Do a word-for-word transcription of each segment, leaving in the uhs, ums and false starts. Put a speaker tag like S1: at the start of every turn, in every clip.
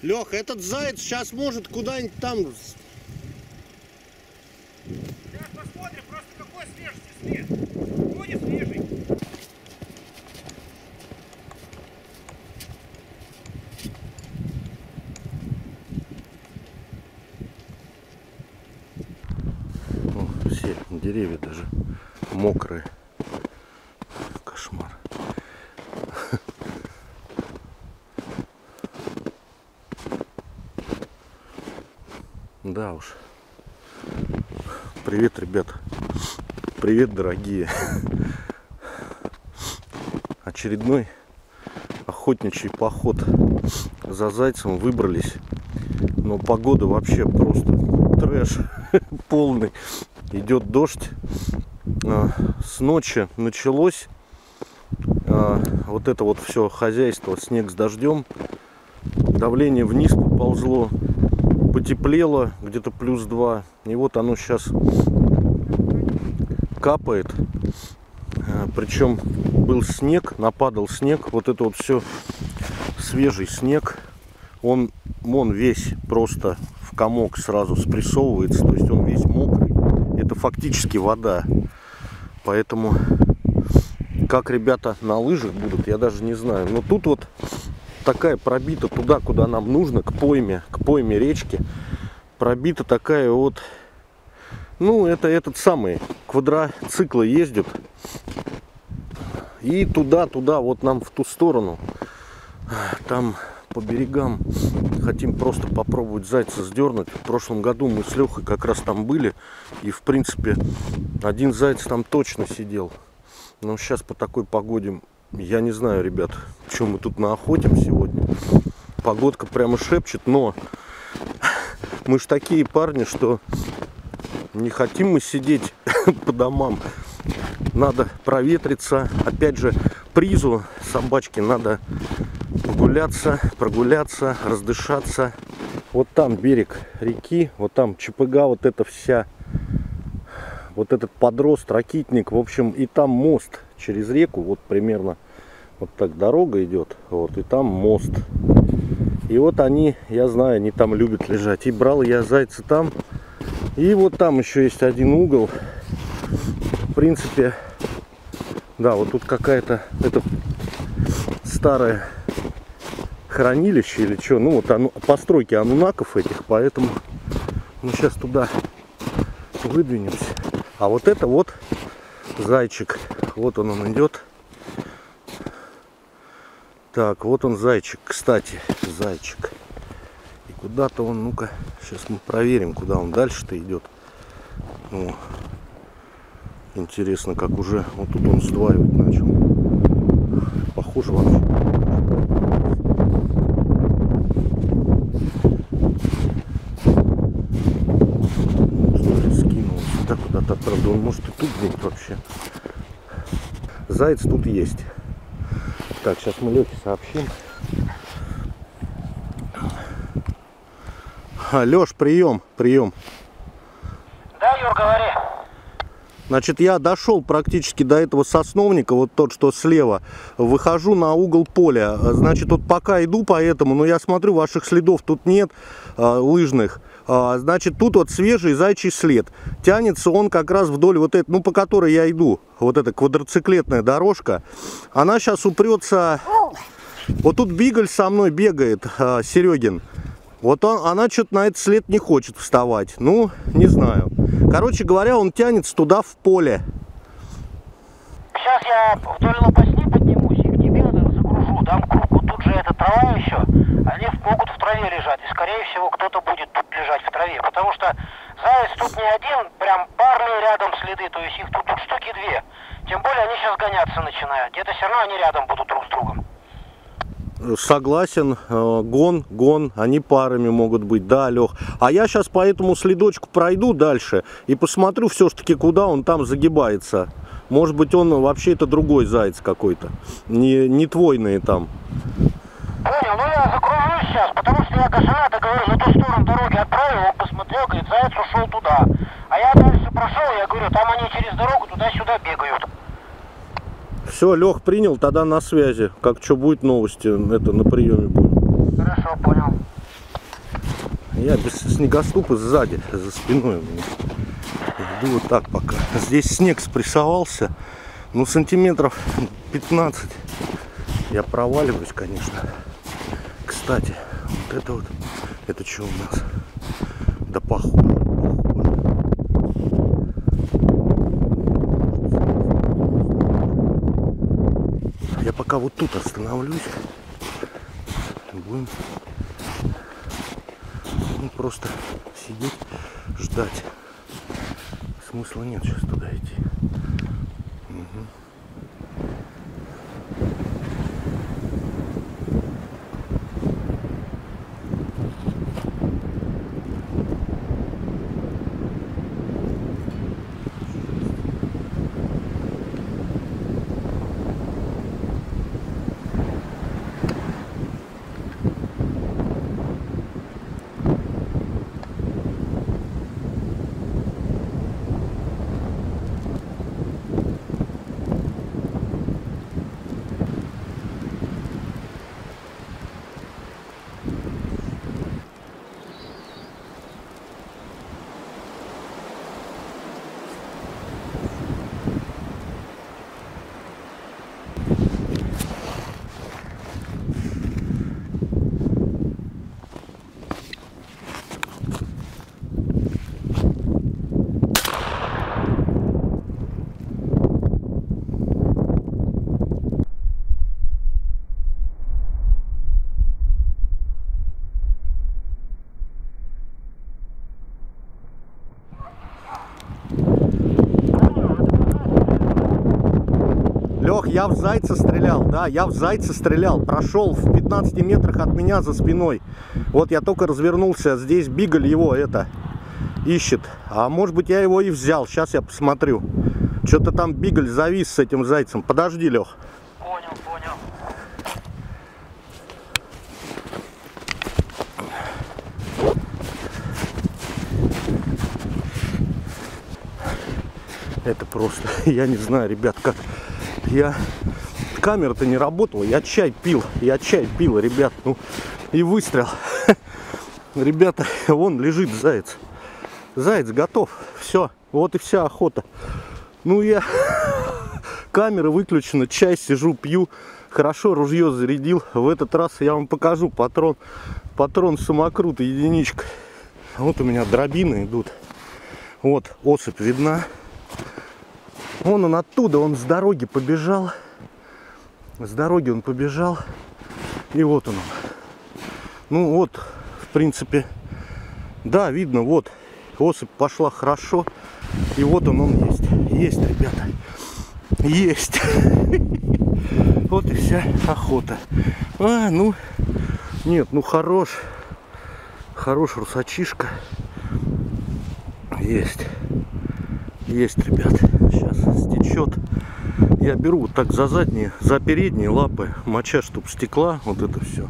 S1: Лех, этот заяц сейчас может куда-нибудь там...
S2: Сейчас посмотрим, просто какой свежести след. Будет свежий.
S1: О, все деревья даже мокрые. Кошмар. Да уж. Привет, ребят. Привет, дорогие. Очередной охотничий поход за зайцем выбрались. Но погода вообще просто трэш полный. Идет дождь. С ночи началось вот это вот все хозяйство, снег с дождем. Давление вниз поползло. Потеплело, где-то плюс два. И вот оно сейчас капает. Причем был снег, нападал снег. Вот это вот все свежий снег. Он, он весь просто в комок сразу спрессовывается. То есть он весь мокрый. Это фактически вода. Поэтому как ребята на лыжах будут, я даже не знаю. Но тут вот такая пробита туда, куда нам нужно, к пойме, к пойме речки. Пробита такая вот, ну, это этот самый, квадроциклы ездят. И туда, туда, вот нам в ту сторону. Там по берегам хотим просто попробовать зайца сдернуть. В прошлом году мы с Лехой как раз там были. И, в принципе, один заяц там точно сидел. Но сейчас по такой погоде... Я не знаю, ребят, что мы тут наохотим сегодня. Погодка прямо шепчет, но мы ж такие парни, что не хотим мы сидеть по домам. Надо проветриться. Опять же, призу собачки надо погуляться, прогуляться, раздышаться. Вот там берег реки, вот там ЧПГ, вот эта вся, вот этот подрост, ракитник, в общем, и там мост через реку, вот примерно вот так дорога идет, вот, и там мост. И вот они, я знаю, они там любят лежать. И брал я зайца там. И вот там еще есть один угол. В принципе, да, вот тут какая-то, это старое хранилище или что, ну вот оно, постройки анунаков этих, поэтому мы сейчас туда выдвинемся. А вот это вот зайчик. Вот он, он идет. Так, вот он зайчик, кстати, зайчик. И куда-то он, ну-ка, сейчас мы проверим, куда он дальше-то идет. Ну, интересно, как уже, вот тут он сдваивать начал. Похоже вообще. Скинулся, да, куда-то, правда, он может и тут быть вообще. Заяц тут есть. Так, сейчас мы Лехе сообщим. А, Леш, прием, прием.
S2: Да, Юр, говори.
S1: Значит, я дошел практически до этого сосновника, вот тот, что слева. Выхожу на угол поля. Значит, вот пока иду по этому, но я смотрю, ваших следов тут нет, а, лыжных. А, значит, тут вот свежий зайчий след. Тянется он как раз вдоль вот этой, ну, по которой я иду. Вот эта квадроциклетная дорожка. Она сейчас упрется. Вот тут Бигль со мной бегает, а, Серегин. Вот он, она что-то на этот след не хочет вставать. Ну, не знаю. Короче говоря, он тянется туда в поле.
S2: Сейчас я вдоль лопасни поднимусь и к тебе загружу. Дам круг. Вот тут же эта трава еще. Они могут в траве лежать. И, скорее всего, кто-то будет тут лежать в траве. Потому что заяц тут не один, прям парные рядом следы. То есть их тут, тут штуки две. Тем более они сейчас гоняться начинают. Где-то все равно они рядом будут друг с другом.
S1: Согласен, гон, гон, они парами могут быть, да, Лех. А я сейчас по этому следочку пройду дальше и посмотрю все-таки, куда он там загибается. Может быть, он вообще это другой заяц какой-то, не, не твойные там.
S2: Понял, ну я закружусь сейчас, потому что я Кашаната, говорю, на ту сторону дороги отправил, он посмотрел, говорит, заяц ушел туда. А я дальше прошел, я говорю, там они через дорогу туда-сюда бегают.
S1: Все, Лех принял, тогда на связи. Как что будет, новости, это на приеме будем.
S2: Хорошо, понял.
S1: Я без снегоступа сзади, за спиной у меня. Иду вот так пока. Здесь снег спрессовался, ну сантиметров пятнадцать. Я проваливаюсь, конечно. Кстати, вот это вот, это что у нас? Да похоже, похоже. Я пока вот тут остановлюсь. Будем ну, просто сидеть, ждать. Смысла нет сейчас туда идти. Угу. Лех, я в зайца стрелял, да, я в зайца стрелял, прошел в пятнадцати метрах от меня за спиной. Вот я только развернулся, здесь бигль его это ищет. А может быть я его и взял, сейчас я посмотрю. Что-то там бигль завис с этим зайцем. Подожди, Лех.
S2: Понял, понял.
S1: Это просто, я не знаю, ребят, как... Я... Камера-то не работала, я чай пил, я чай пил, ребят, ну, и выстрел. Ребята, вон лежит заяц. Заяц готов, все, вот и вся охота. Ну, я... Камера выключена, чай сижу, пью, хорошо ружье зарядил. В этот раз я вам покажу патрон, патрон самокрут, единичка. Вот у меня дробины идут. Вот, особь видна. Вон он оттуда, он с дороги побежал. С дороги он побежал. И вот он. Ну вот, в принципе, да, видно, вот. Особь пошла хорошо. И вот он, он есть. Есть, ребята. Есть. Вот и вся охота. А, ну, нет, ну хорош. Хорош русачишка. Есть. Есть, ребят. Сейчас стечет. Я беру вот так за задние, за передние лапы, моча, чтоб стекла. Вот это все.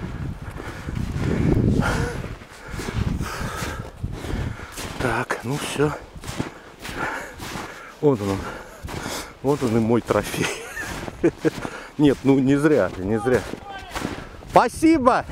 S1: Так, ну все. Вот он. Вот он и мой трофей. Нет, ну не зря, не зря. Спасибо!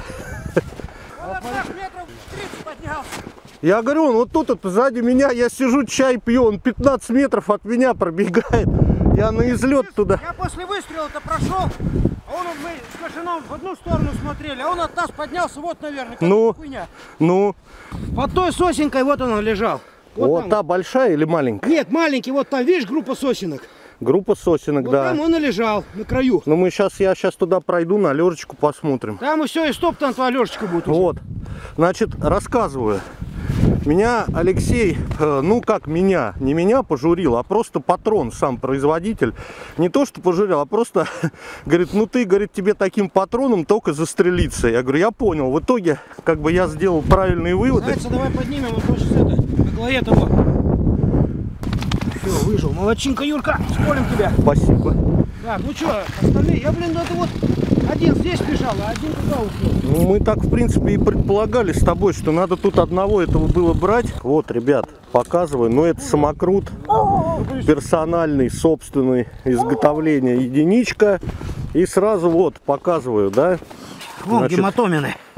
S1: Я говорю, он вот тут вот сзади меня, я сижу, чай пью, он пятнадцать метров от меня пробегает. Я на излет туда.
S3: Я после выстрела-то прошел, а он, мы с Кашином в одну сторону смотрели, а он от нас поднялся, вот, наверное, как
S1: ну,
S3: хуйня.
S1: Ну?
S3: Под той сосенкой вот он лежал.
S1: Вот, вот та большая или маленькая?
S3: Нет, маленький, вот там, видишь, группа сосенок.
S1: Группа сосенок,
S3: вот
S1: да.
S3: Там он и лежал, на краю.
S1: Ну мы сейчас, я сейчас туда пройду, на лёжечку посмотрим.
S3: Там и все, и стоп, там твоя лёжечка будет.
S1: Вот, значит, рассказываю. Меня Алексей, ну как меня, не меня пожурил, а просто патрон, сам производитель. Не то, что пожурил, а просто говорит, ну ты, говорит, тебе таким патроном только застрелиться. Я говорю, я понял. В итоге, как бы я сделал правильные выводы.
S3: Зайца давай поднимем, вот сейчас это, на голове того. Все, выжил. Молодчинка, Юрка, сколем тебя.
S1: Спасибо.
S3: Так, ну что, остальные, я, блин, это вот один здесь бежал, а один туда ушел.
S1: Ну, мы так, в принципе, и предполагали с тобой, что надо тут одного этого было брать. Вот, ребят, показываю. Но это самокрут персональный, собственный, изготовление единичка. И сразу вот показываю, да.
S3: Вон,
S1: значит,
S3: гематомины.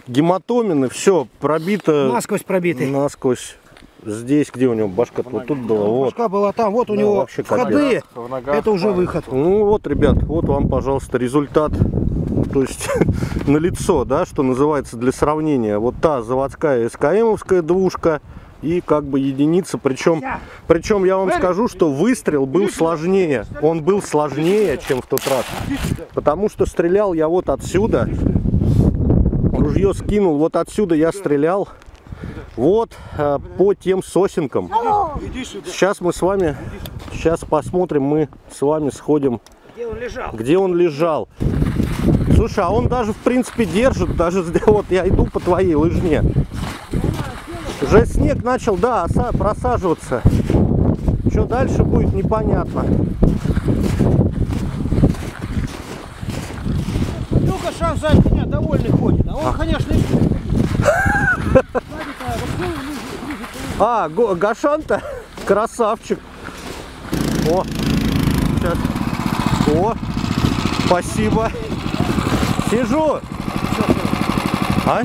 S1: гематомины, все пробито.
S3: Насквозь пробитый.
S1: Насквозь. Здесь, где у него башка, вот тут была. Вот.
S3: Башка была там, вот у
S1: Да,
S3: него
S1: вообще
S3: входы, это уже выход.
S1: Ну вот, ребят, вот вам, пожалуйста, результат. То есть на лицо, да, что называется, для сравнения. Вот та заводская СКМовская двушка и как бы единица. Причем, причем я вам скажу, что выстрел был сложнее. Он был сложнее, чем в тот раз. Потому что стрелял я вот отсюда. Ружье скинул, вот отсюда я стрелял. Вот э, по тем сосенкам. Сейчас мы с вами, сейчас посмотрим, мы с вами сходим,
S3: Где он лежал?
S1: где он лежал. Слушай, а он даже в принципе держит, даже вот я иду по твоей лыжне. Уже снег начал, да, просаживаться. Что дальше будет, непонятно.
S3: Ну-ка, шанс за меня довольный ходит. А он, конечно, и...
S1: А, Гошан-то красавчик. О, сейчас. О, спасибо. Сижу. А?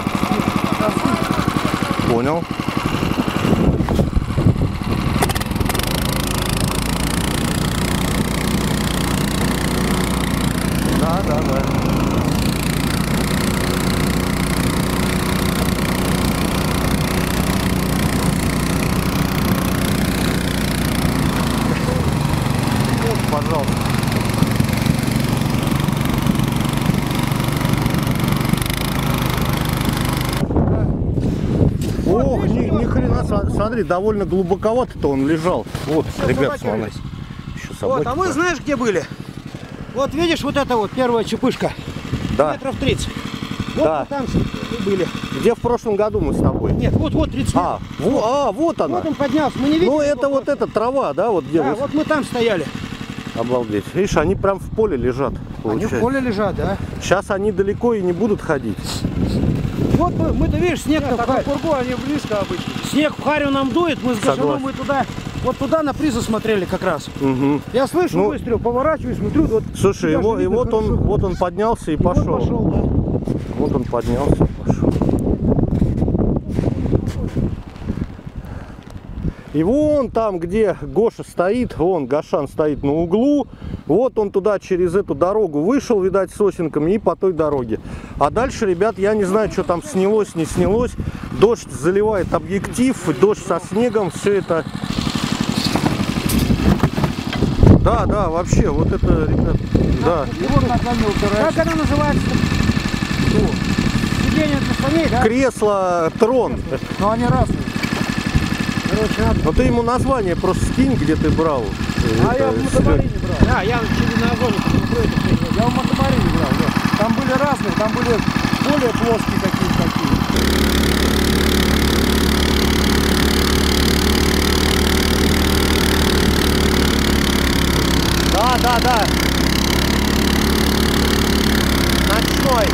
S1: Понял. Да, да, да. Пожалуйста. Ох, ни, ни хрена, смотри, довольно глубоковато-то он лежал. Вот,
S3: Все,
S1: ребят,
S3: собаки
S1: смотри. Еще
S3: Вот,
S1: собаки.
S3: а мы знаешь, где были? Вот видишь, вот это вот первая чепышка.
S1: Да.
S3: Метров тридцать. Вот
S1: Да.
S3: мы там и были.
S1: Где в прошлом году мы с тобой?
S3: Нет, вот, вот тридцать
S1: А,
S3: метров.
S1: во, а, вот она.
S3: Вот он поднялся. Мы не видели.
S1: Ну, это
S3: его
S1: вот
S3: просто.
S1: эта трава, да, вот где
S3: Да,
S1: вы-
S3: вот мы там стояли.
S1: Обалдеть. Видишь, они прям в поле лежат.
S3: Они
S1: Получается.
S3: в поле лежат, да?
S1: Сейчас они далеко и не будут ходить.
S3: Вот мы, мы-то видишь, снег-то в Харю.
S2: Кургу они близко обычно.
S3: Снег в Харю нам дует, мы с Гошаном
S1: Согласен.
S3: мы туда, вот туда на призы смотрели как раз.
S1: Угу.
S3: Я слышу
S1: Ну,
S3: выстрел, поворачиваюсь, смотрю, вот.
S1: Слушай,
S3: даже
S1: его, и
S3: видно
S1: вот он,
S3: хорошо.
S1: вот он поднялся и
S3: И вот
S1: пошел.
S3: пошел, да.
S1: Вот он поднялся и пошел. И вон там, где Гоша стоит, вон Гошан стоит на углу, вот он туда через эту дорогу вышел, видать, сосенками и по той дороге. А дальше, ребят, я не знаю, что там снялось, не снялось. Дождь заливает объектив, дождь со снегом, все это... Да, да, вообще, вот это, ребят, да.
S3: И вот как она называется? Сиденье для саней, да?
S1: Кресло, трон.
S3: Но они разные. Короче, надо...
S1: Ну ты ему название просто скинь, где ты брал.
S3: А
S1: Это,
S3: я в мотобарине брал. Да, я через на озоне посмотрю это все. Я в мотобарине брал, да. Там были разные, там были более плоские какие-то такие.
S1: Да, да, да. Ночной.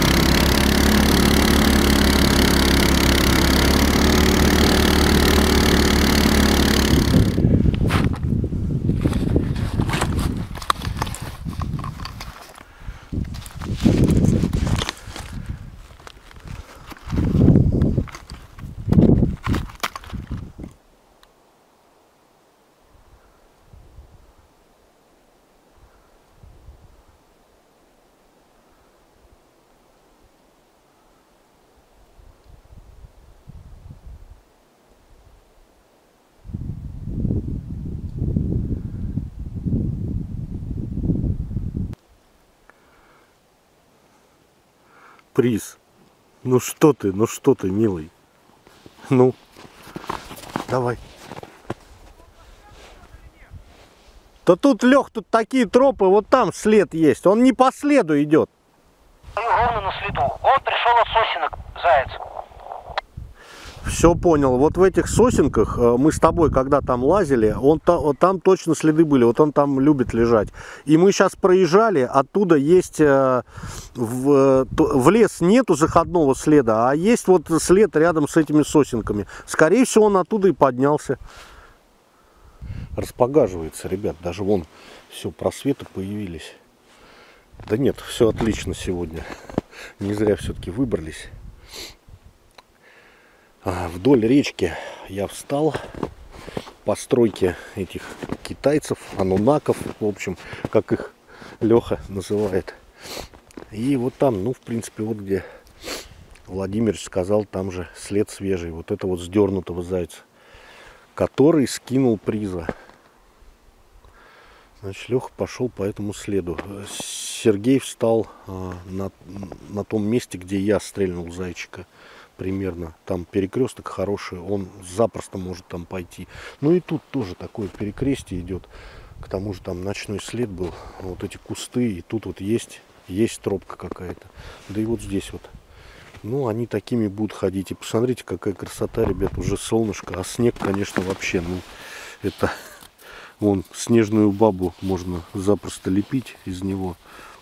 S1: Приз. Ну что ты, ну что ты, милый. Ну, давай. Да тут, Лех, тут такие тропы, вот там след есть. Он не по следу идет.
S2: Ровно на следу. Он пришел от сосенок, заяц.
S1: Все понял. Вот в этих сосенках э, мы с тобой, когда там лазили, он та, вот там точно следы были. Вот он там любит лежать. И мы сейчас проезжали, оттуда есть э, в, в лес нету заходного следа, а есть вот след рядом с этими сосенками. Скорее всего, он оттуда и поднялся. Распогаживается, ребят. Даже вон все, просветы появились. Да нет, все отлично сегодня. Не зря все-таки выбрались. Вдоль речки я встал. Постройки этих китайцев, анунаков, в общем, как их Леха называет. И вот там, ну, в принципе, вот где Владимирович сказал, там же след свежий. Вот это вот сдернутого зайца, который скинул приза. Значит, Леха пошел по этому следу. Сергей встал а, на, на том месте, где я стрельнул зайчика. Примерно. Там перекресток хороший, он запросто может там пойти. Ну и тут тоже такое перекрестие идет. К тому же там ночной след был. Вот эти кусты, и тут вот есть, есть тропка какая-то. Да и вот здесь вот. Ну, они такими будут ходить. И посмотрите, какая красота, ребят, уже солнышко. А снег, конечно, вообще, ну, это... Вон, снежную бабу можно запросто лепить из него.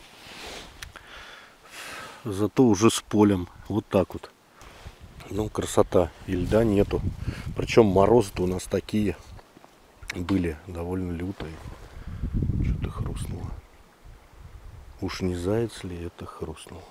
S1: Зато уже с полем. Вот так вот. Ну, красота. И льда нету. Причем морозы-то у нас такие были довольно лютые. Что-то хрустнуло. Уж не заяц ли это хрустнул?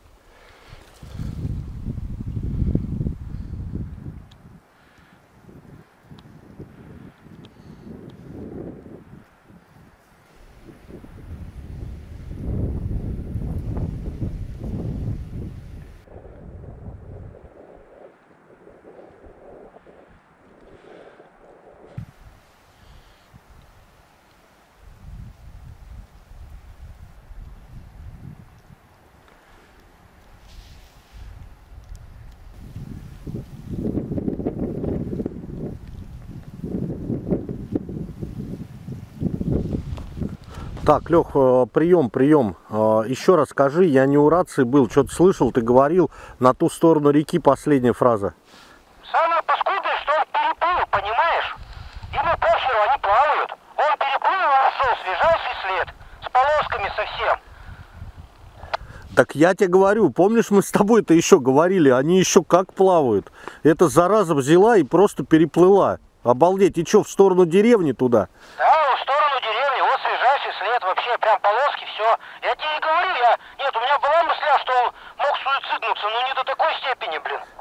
S1: Так, Лех, прием, прием. Еще раз скажи, я не у рации был, что-то слышал, ты говорил, на ту сторону реки последняя фраза.
S2: Самое паскудное, что он переплыл, понимаешь? Ему похеру, они плавают. Он переплыл и нашел свежайший след. С полосками совсем.
S1: Так я тебе говорю, помнишь, мы с тобой-то еще говорили, они еще как плавают. Эта зараза взяла и просто переплыла. Обалдеть, и что, в сторону деревни туда?
S2: Да, в сторону деревни, вот свежайший след, вообще, прям полоски, все. Я тебе и говорю, я... Нет, у меня была мысля, что он мог суициднуться, но не до такой степени,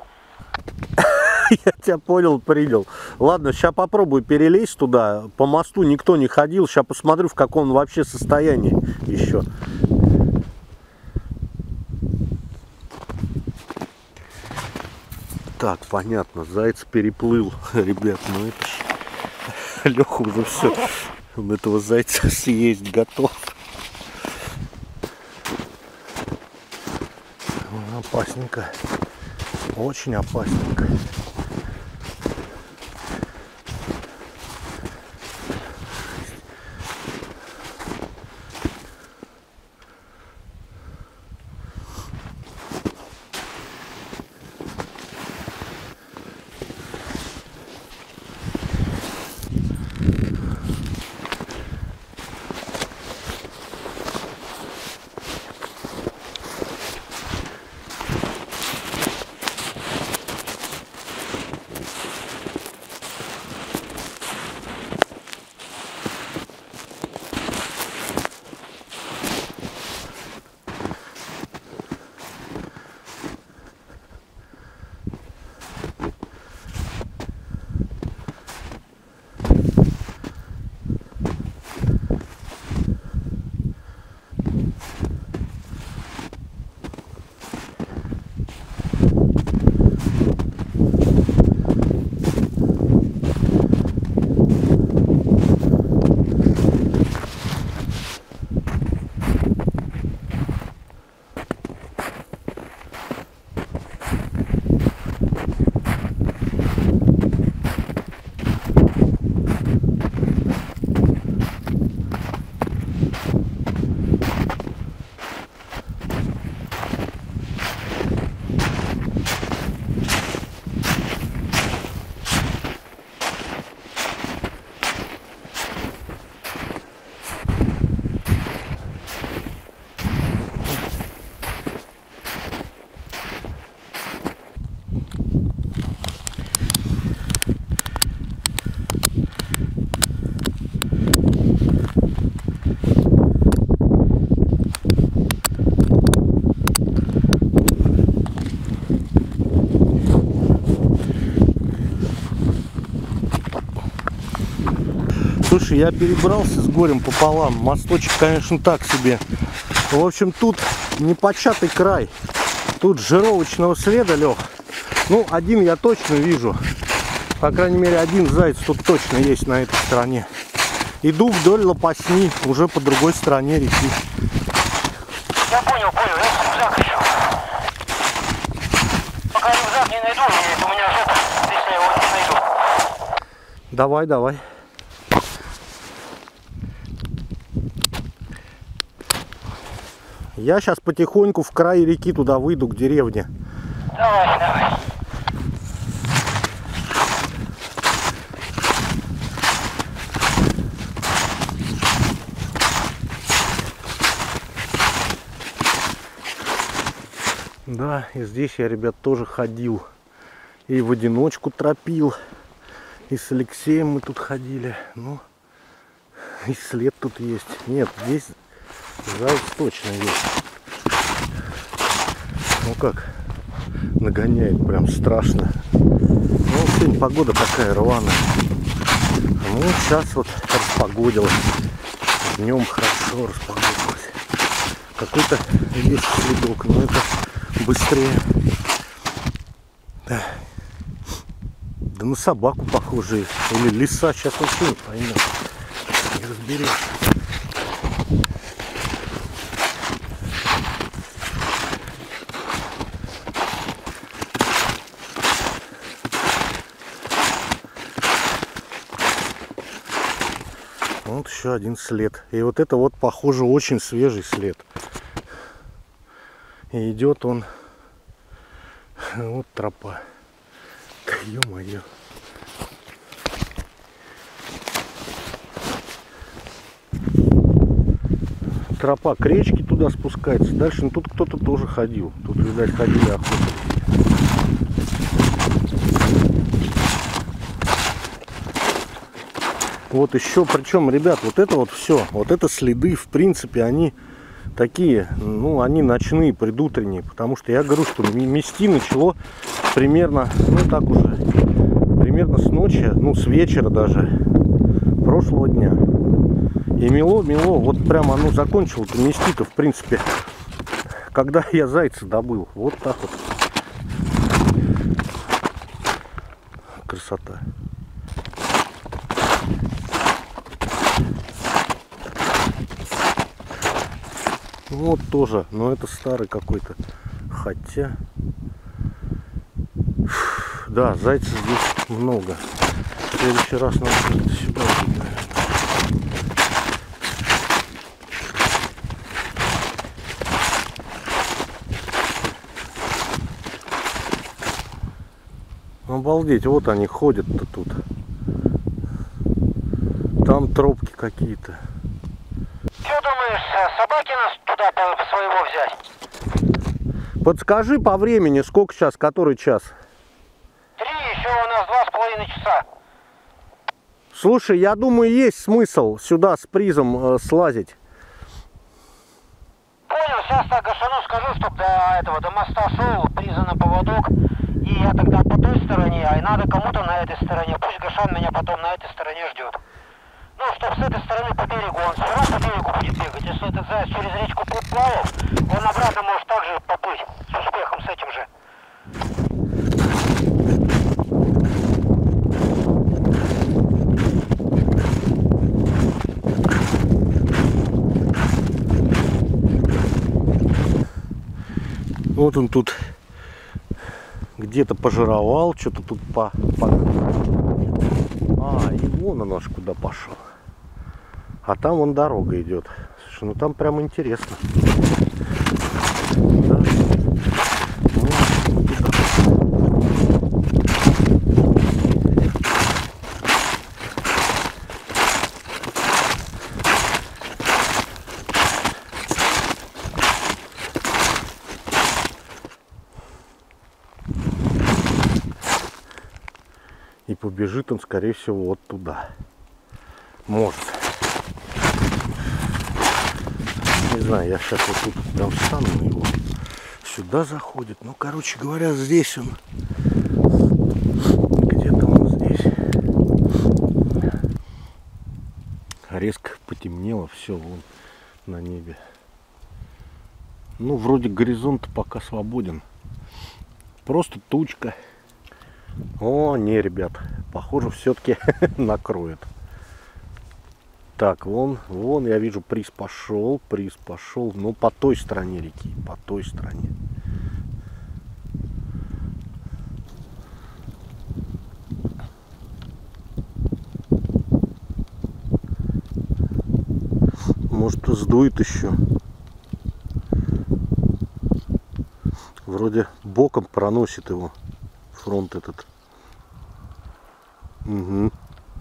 S2: блин.
S1: Я тебя понял, принял. Ладно, сейчас попробую перелезть туда. По мосту никто не ходил, сейчас посмотрю, в каком он вообще состоянии еще. Так, понятно, заяц переплыл, ребят, ну это ж... Леха уже все, он этого зайца съесть готов. Опасненько, очень опасненько. Слушай, я перебрался с горем пополам. Мосточек, конечно, так себе. В общем, тут непочатый край. Тут жировочного следа, Лех. Ну, один я точно вижу. По крайней мере, один заяц тут точно есть на этой стороне. Иду вдоль Лопасни, уже по другой стороне реки.
S2: Я понял, понял, я рюкзак ищу. Пока рюкзак не найду, у меня жопа, если я его не найду.
S1: Давай, давай. Я сейчас потихоньку в край реки туда выйду, к деревне.
S2: Давай, давай.
S1: Да, и здесь я, ребят, тоже ходил. И в одиночку тропил. И с Алексеем мы тут ходили. Ну, и след тут есть. Нет, здесь заяц точно есть. Ну как, нагоняет прям страшно. Ну, сегодня погода такая рваная. Ну, сейчас вот распогодилось. Днем хорошо распогодилось. Какой-то есть следок, но это быстрее. Да. Да на собаку похоже. Или лиса, сейчас вообще не поймем. Не разберешь. Вот еще один след. И вот это вот, похоже, очень свежий след. И идет он. Вот тропа. Да ё-моё. Тропа к речке туда спускается. Дальше, ну, тут кто-то тоже ходил. Тут, видать, ходили охотники. Вот еще, причем, ребят, вот это вот все, вот это следы, в принципе, они такие, ну, они ночные, предутренние, потому что я говорю, что мести начало примерно, ну, так уже, примерно с ночи, ну, с вечера даже, прошлого дня. И мело, мело, вот прямо оно закончило-то мести-то, в принципе, когда я зайца добыл. Вот так вот. Красота. Вот тоже, но это старый какой-то. Хотя, да, зайцев здесь много. В следующий раз надо сюда, наверное. Обалдеть, вот они ходят-то тут. Там тропки какие-то.
S2: Что думаешь, собаки нас туда по, по своего взять?
S1: Подскажи по времени, сколько сейчас, который час?
S2: Три, еще у нас два с половиной часа.
S1: Слушай, я думаю, есть смысл сюда с призом э, слазить.
S2: Понял, сейчас так Гашану скажу, чтобы до этого, до моста шел, приза на поводок. И я тогда по той стороне, а и надо кому-то на этой стороне. Пусть Гашан меня потом на этой стороне ждет. Ну, чтобы с этой стороны по берегу, он все равно по берегу будет бегать. Если этот заяц через речку плавал, он обратно может также поплыть с успехом, с этим же.
S1: Вот он тут где-то пожировал, что-то тут по, по... А, и вон он аж куда пошел. А там вон дорога идет. Слушай, ну там прям интересно. Да. Ну, и побежит он, скорее всего, вот туда. Может. Не знаю, я сейчас вот тут прям встану на него. Сюда заходит. Ну, короче говоря, здесь он. Где-то он здесь. резко потемнело, все вон на небе. Ну, вроде горизонт пока свободен. Просто тучка. О, не, ребят, похоже, все-таки накроет. Так, вон, вон, я вижу, приз пошел, приз пошел. Ну, по той стороне реки, по той стороне. Может, сдует еще. Вроде боком проносит его фронт этот. Угу.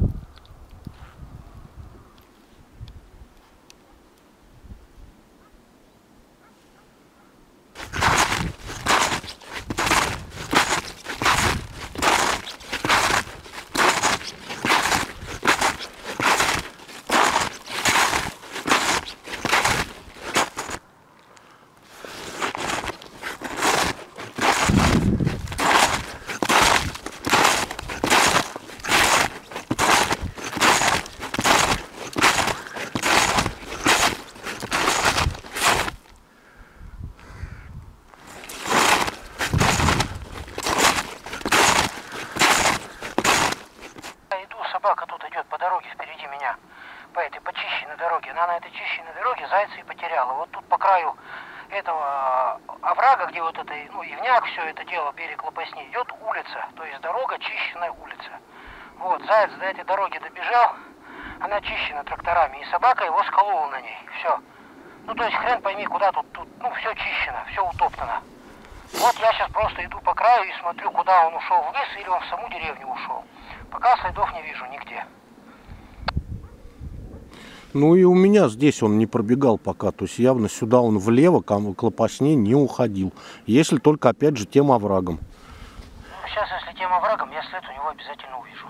S2: Собака тут идет по дороге впереди меня, по этой почищенной дороге. Она на этой чищенной дороге зайца и потеряла. Вот тут по краю этого оврага, где вот это, ну, ивняк, все это дело, берег Лопасни, идет улица, то есть дорога, чищенная улица. Вот, заяц до этой дороги добежал, она чищена тракторами, и собака его сколола на ней, все. Ну, то есть хрен пойми, куда тут, тут, ну, все чищено, все утоптано. Вот я сейчас просто иду по краю и смотрю, куда он ушел вниз, или он в саму деревню ушел. Пока следов не вижу нигде.
S1: Ну и у меня здесь он не пробегал пока. То есть явно сюда он влево, к Лопасне не уходил. Если только опять же тем оврагом.
S2: Ну, сейчас, если тем оврагом, я след у него обязательно увижу.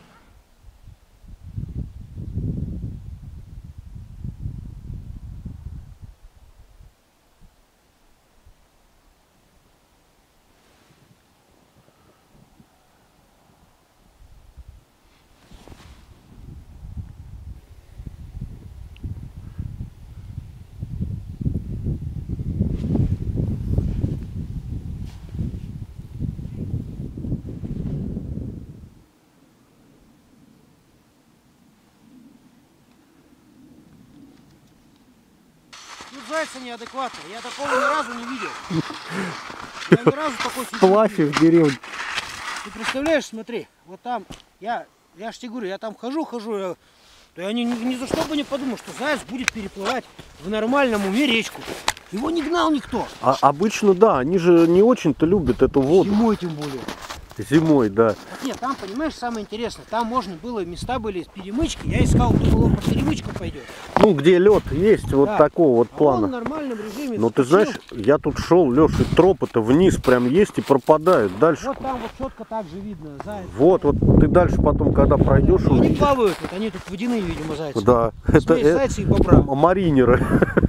S3: Зайца неадекватный, я такого ни разу не видел. Я ни разу такой
S1: Плафи в деревне.
S3: Ты представляешь, смотри, вот там, я, я ж тебе говорю, я там хожу, хожу, я, то я ни, ни, ни за что бы не подумал, что заяц будет переплывать в нормальном уме речку. Его не гнал никто.
S1: А, обычно, да, они же не очень-то любят эту воду.
S3: Зимой тем более.
S1: Зимой, да.
S3: Нет, там, понимаешь, самое интересное, там можно было, места были с перемычки, я искал, кто было по перемычкам пойдет.
S1: Ну, где лед есть, вот
S3: да.
S1: такого вот
S3: а
S1: плана.
S3: он в нормальном режиме.
S1: Но ты знаешь, я тут шел, Леша, тропы-то вниз прям есть и пропадают. Дальше.
S3: Вот там вот четко так же видно заяц.
S1: Вот, вот ты дальше потом, когда пройдешь,
S3: они
S1: увидишь.
S3: плавают, вот они тут водяные, видимо, зайцы.
S1: Да, это,
S3: это зайцы и бобра.
S1: Маринеры.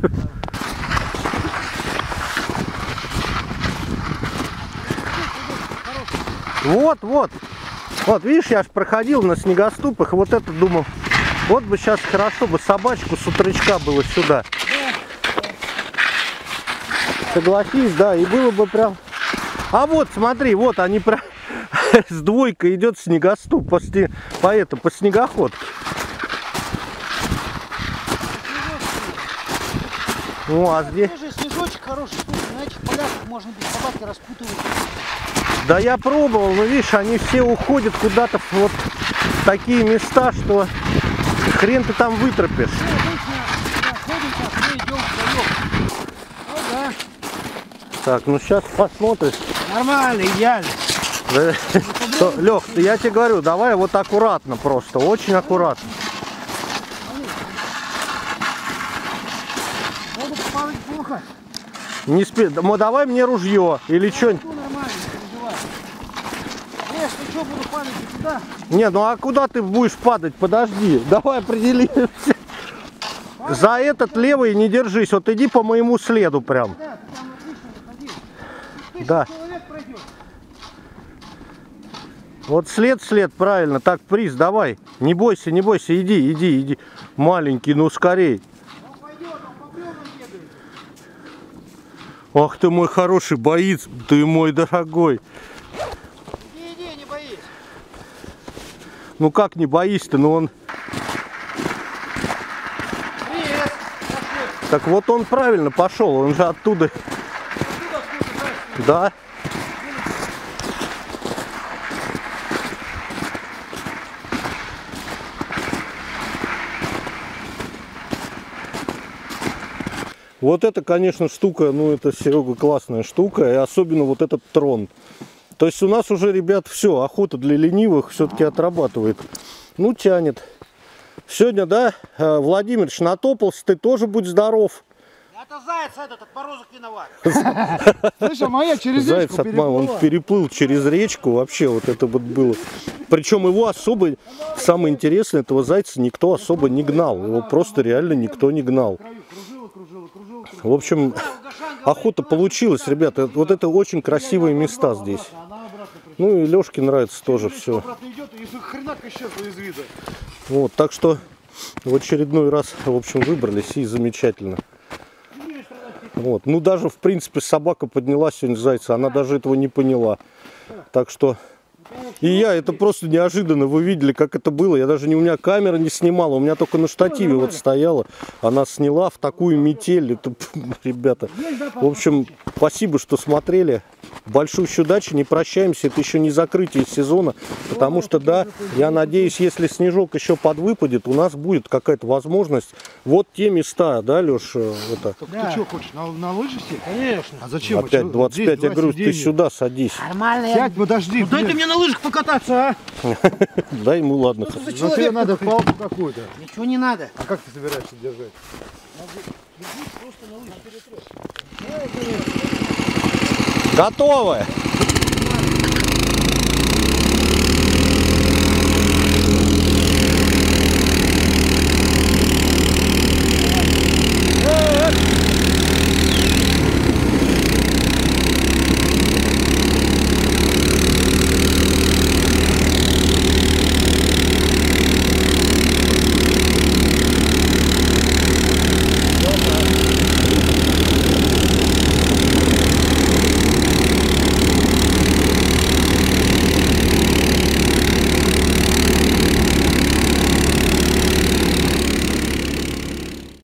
S1: Вот, вот. Вот, видишь, я ж проходил на снегоступах, вот это думал, вот бы сейчас хорошо бы собачку с утречка было сюда. Согласись, да, и было бы прям... А вот, смотри, вот они прям с двойкой идет снегоступ по, сне... по, это, по снегоходке. О, а здесь...
S3: Тоже снежочек хороший, на этих полях можно без собаки распутывать.
S1: Да я пробовал, но видишь, они все уходят куда-то вот в такие места, что хрен ты там вытропишь.
S3: Да.
S1: Так, ну сейчас посмотришь.
S3: Нормально, идеально.
S1: Лех, я тебе говорю, давай вот аккуратно просто, очень аккуратно. Не спи, ну давай мне ружье или что-нибудь. Не, ну а куда ты будешь падать? Подожди, давай определимся. За этот левый не держись, вот иди по моему следу прям. Да. Вот след, след, правильно. Так, приз, давай. Не бойся, не бойся, иди, иди, иди. Маленький, ну скорей.
S3: Он пойдет, он по бревнам бегает.
S1: Ах ты мой хороший боец, ты мой дорогой.
S3: Иди, иди, не боись.
S1: Ну как не боись-то, ну он...
S3: Привет. Пошли.
S1: Так вот он правильно пошел, он же оттуда...
S3: Оттуда, откуда заяц?
S1: Да. Вот это, конечно, штука, ну это, Серега, классная штука, и особенно вот этот трон. То есть у нас уже, ребят, все, охота для ленивых все-таки отрабатывает. Ну, тянет. Сегодня, да, Владимирович, натопался, ты тоже будь здоров.
S3: Это заяц этот, отморозок виноват.
S4: Слышь, а моя через
S1: Заяц
S4: речку
S1: отмал, он
S4: переплыла.
S1: переплыл через речку, вообще вот это вот было. Причем его особо, самое интересное, этого зайца никто особо не гнал. Его просто реально никто не гнал.
S4: Кружила, кружила, кружила, кружила.
S1: В общем, охота получилась, ребята. Вот это очень красивые места здесь.
S4: Она обратно пришла.
S1: Ну и Лешке нравится тоже все.
S4: Обратно идет и хренак исчезла из вида.
S1: Вот, так что в очередной раз, в общем, выбрались и замечательно. Вот. Ну даже, в принципе, собака подняла сегодня зайца, она даже этого не поняла. Так что... И я, это просто неожиданно, вы видели, как это было. Я даже не, у меня камера не снимала, у меня только на штативе вот стояла. Она сняла в такую метель. Это, ребята, в общем, спасибо, что смотрели. Большущей удачи, не прощаемся, это еще не закрытие сезона. Потому что, да, я надеюсь, если снежок еще подвыпадет, у нас будет какая-то возможность. Вот те места, да, Леш, это...
S4: Да. Ты что хочешь, на, на лыжи сесть?
S3: Конечно.
S4: А зачем?
S1: Опять
S4: А чё?
S1: двадцать пять,
S4: Здесь
S1: я говорю,
S4: два
S1: ты
S4: сиденья.
S1: сюда садись.
S3: Нормально.
S4: Сядь, подожди.
S3: Ну дай ты
S4: блин.
S3: мне на лыжах покататься, а?
S1: Дай ему, ладно.
S3: Что ты за
S4: Но тебе
S3: человек
S4: надо
S3: такой?
S4: палку какую-то.
S3: Ничего не надо.
S4: А как ты собираешься держать?
S3: Просто на лыжах перетрешь.
S1: Готовы!